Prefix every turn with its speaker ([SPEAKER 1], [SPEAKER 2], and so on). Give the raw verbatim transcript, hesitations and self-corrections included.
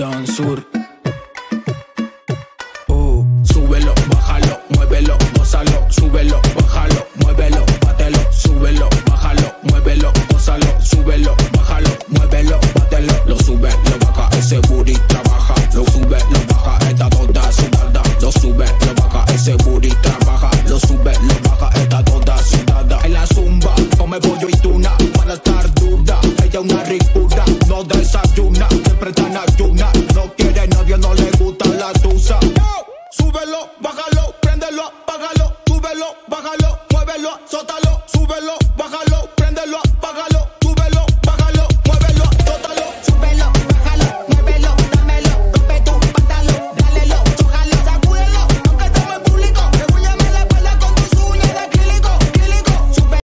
[SPEAKER 1] Down Sur. Uh, súbelo, bájalo, muévelo, gózalo, súbelo, bájalo, muévelo, bátelo, súbelo, bájalo, muévelo, gózalo, súbelo, bájalo, muévelo, bátelo. Lo sube, lo baja, ese booty trabaja. Lo sube, lo baja, está toda sudada. Lo sube, lo baja, ese booty trabaja. Lo sube, lo baja, está toda sudada. En la zumba, come pollo y tuna para estar duda. Ella una rica